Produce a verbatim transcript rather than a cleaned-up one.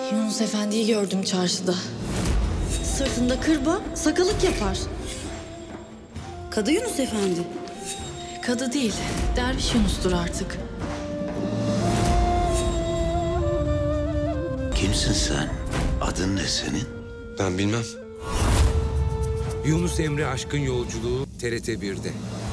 Yunus Efendi'yi gördüm çarşıda. Sırtında kırba, sakalık yapar. Kadı Yunus Efendi. Kadı değil, derviş Yunus'tur artık. Kimsin sen? Adın ne senin? Ben bilmem. Yunus Emre Aşkın Yolculuğu T R T bir'de.